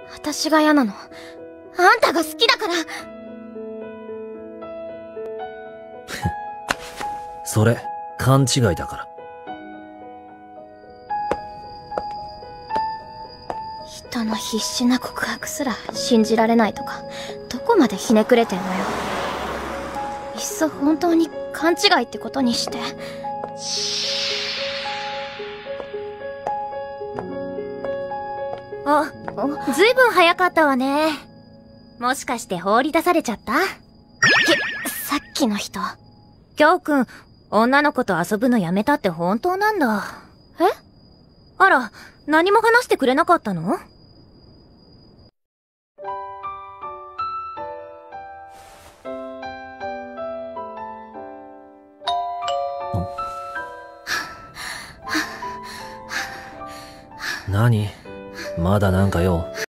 私が嫌なの。あんたが好きだから。 それ、勘違いだから。 人の必死な告白すら信じられないとか、どこまでひねくれてんのよ。いっそ本当に勘違いってことにして。 ずいぶん早かったわね。もしかして放り出されちゃった？ さっきの人。 京くん、女の子と遊ぶのやめたって本当なんだ。 え？ あら、何も話してくれなかったの？ 何？まだなんか用？